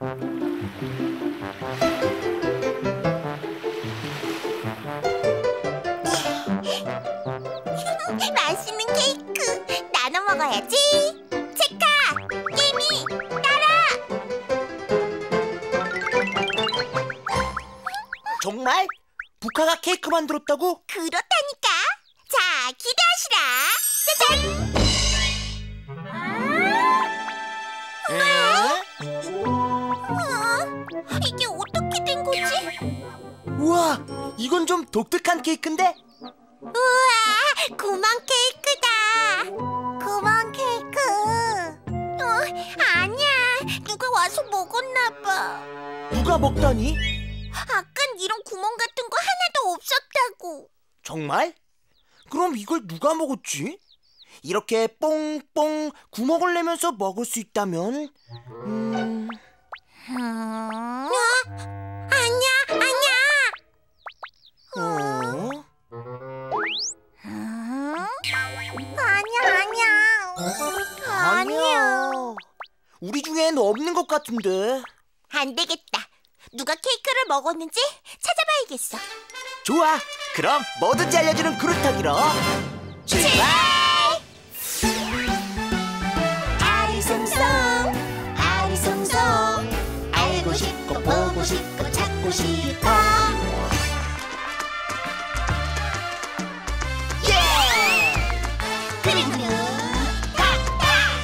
맛있는 케이크 나눠 먹어야지. 체카, 깨미, 따라. 정말? 부카가 케이크 만들었다고? 그렇다니까. 자, 기대하시라. 짜잔. 이게 어떻게 된 거지? 우와, 이건 좀 독특한 케이크인데? 우와, 구멍 케이크다. 구멍 케이크. 아니야. 누가 와서 먹었나 봐. 누가 먹다니? 아깐 이런 구멍 같은 거 하나도 없었다고. 정말? 그럼 이걸 누가 먹었지? 이렇게 뽕뽕 구멍을 내면서 먹을 수 있다면? 아니야, 아니야. 아니야. 우리 중엔 없는 것 같은데. 안 되겠다. 누가 케이크를 먹었는지 찾아봐야겠어. 좋아, 그럼 뭐든지 알려주는 그루터기로 출발! 아리송송, 아리송송, 알고 싶고 보고 싶고 찾고 싶어. 예! 그림그림 각각.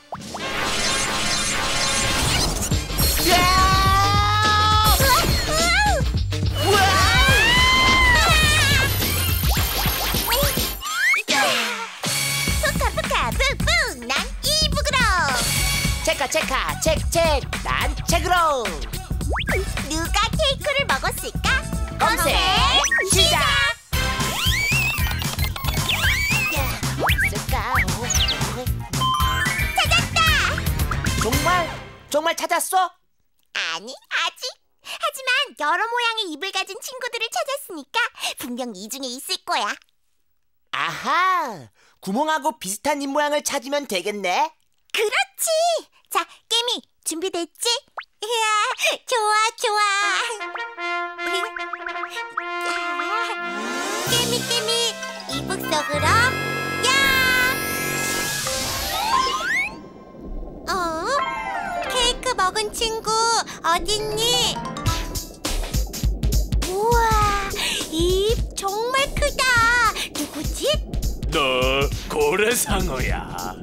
푸카푸카 뿡뿡 난 이북으로. 체카 책 난 책으로. 누가 케이크를 먹었을까? 검색 시작! 찾았다! 정말 찾았어? 아니, 아직. 하지만 여러 모양의 입을 가진 친구들을 찾았으니까 분명 이 중에 있을 거야. 아하, 구멍하고 비슷한 입 모양을 찾으면 되겠네. 그렇지! 자, 깨미, 준비됐지? 이야, 좋아, 좋아. 깨미, 이북 속으로 야! 케이크 먹은 친구 어딨니? 우와, 입 정말 크다. 누구지? 너 고래상어야.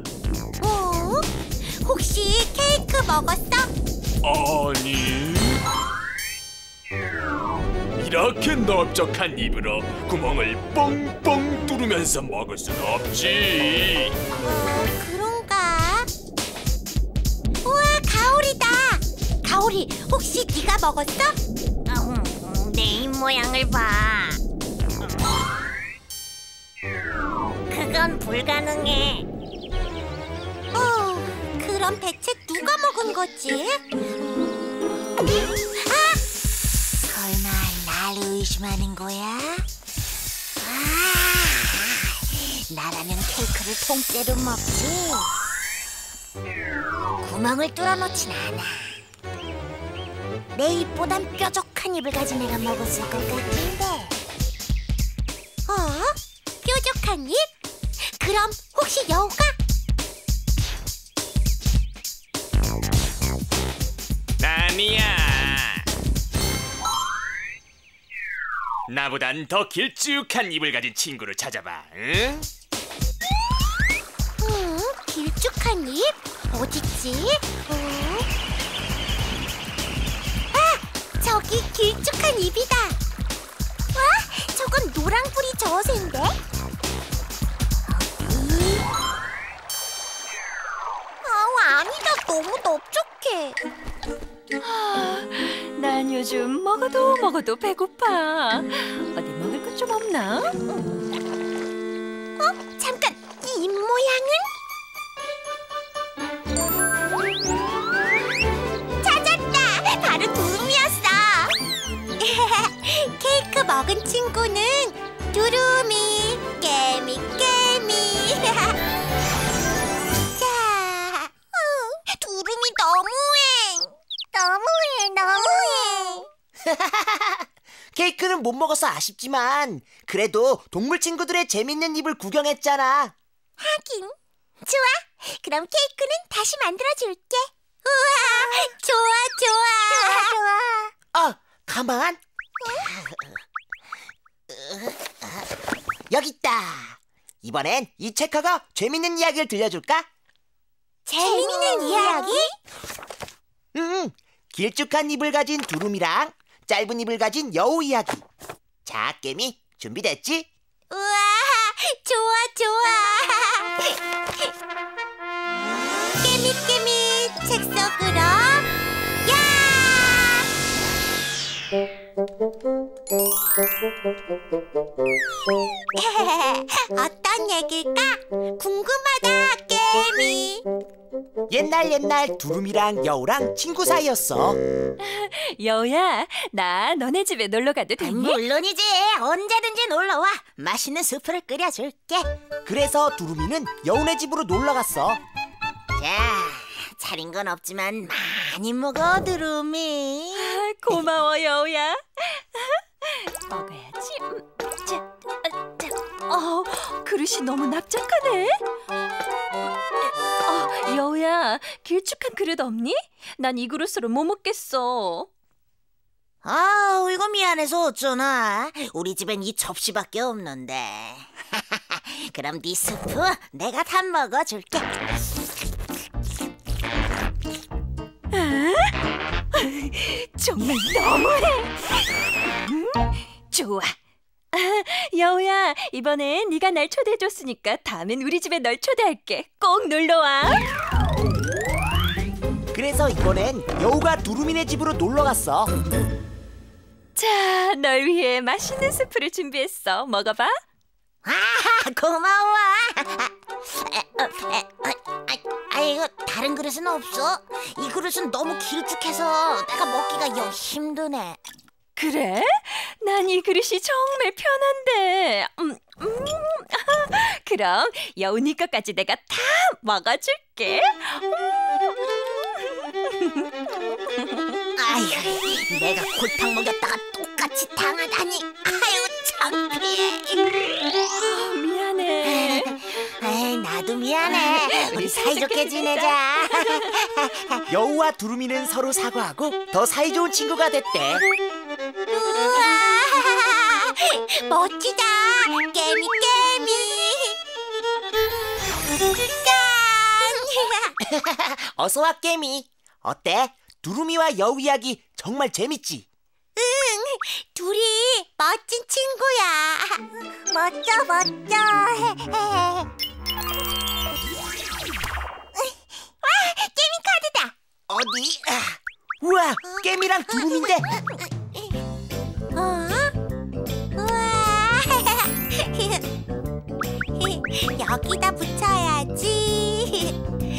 혹시 케이크 먹었어? 아니, 이렇게 넓적한 입으로 구멍을 뻥뻥 뚫으면서 먹을 순 없지. 그런가? 우와, 가오리다. 가오리, 혹시 네가 먹었어? 내 입 모양을 봐. 그건 불가능해. 그럼 대체 누가 먹은 거지? 설마 날 의심하는 거야? 나라면 케이크를 통째로 먹지. 구멍을 뚫어놓진 않아. 내 입보단 뾰족한 입을 가진 애가 먹었을 것 같은데. 뾰족한 입? 그럼 혹시 여우가? 아니야. 나보단 더 길쭉한 입을 가진 친구를 찾아봐. 응? 길쭉한 입? 어딨지? 저기 길쭉한 입이다. 와, 저건 노랑불이 저어새인데? 아니다, 너무 넓적해. 난 요즘 먹어도 배고파. 어디 먹을 것 좀 없나? 잠깐, 이 입 모양은? 찾았다! 바로 두루미였어. 케이크 먹은 친구는 두루미, 깨미. 자, 두루미 너무해. 케이크는 못 먹어서 아쉽지만 그래도 동물 친구들의 재밌는 입을 구경했잖아. 하긴. 좋아. 그럼 케이크는 다시 만들어줄게. 우와, 좋아. 가만. 여기 있다. 이번엔 이 체카가 재밌는 이야기를 들려줄까? 재밌는 이야기? 길쭉한 입을 가진 두루미랑 짧은 입을 가진 여우 이야기. 자, 깨미 준비됐지? 우와, 좋아. 깨미 책 속으로 야! 어떤 얘기일까? 궁금하다, 깨미. 옛날 두루미랑 여우랑 친구 사이였어. 여우야, 나 너네 집에 놀러 가도 되니? 물론이지. 언제든지 놀러와. 맛있는 수프를 끓여줄게. 그래서 두루미는 여우네 집으로 놀러 갔어. 자, 차린 건 없지만 많이 먹어, 두루미. 고마워, 여우야. 먹어야지. 그릇이 너무 납작하네. 여우야, 길쭉한 그릇 없니? 난 이 그릇으로 못 먹겠어. 이거 미안해서 어쩌나. 우리 집엔 이 접시밖에 없는데. 그럼 네 스프 내가 다 먹어줄게. 정말 너무해. 좋아. 여우야, 이번엔 네가 날 초대해줬으니까 다음엔 우리 집에 널 초대할게. 꼭 놀러와. 그래서 이번엔 여우가 두루미네 집으로 놀러 갔어. 자, 널 위해 맛있는 스프를 준비했어. 먹어봐. 고마워. 이거 다른 그릇은 없어? 이 그릇은 너무 길쭉해서 내가 먹기가 영 힘드네. 그래? 난 이 그릇이 정말 편한데. 그럼 여우니 것까지 내가 다 먹어줄게. 아유, 내가 골탕 먹였다가 똑같이 당하다니. 아유, 창피해. 미안해. 에이, 나도 미안해. 우리 사이좋게 지내자. 여우와 두루미는 서로 사과하고 더 사이좋은 친구가 됐대. 우와, 멋지다. 깨미. 짠. 어서와, 깨미. 어때? 두루미와 여우 이야기 정말 재밌지? 응, 둘이 멋진 친구야. 멋져. 와, 깨미 카드다. 어디? 우와, 깨미랑 두루미인데. 우와. 여기다 붙여야지.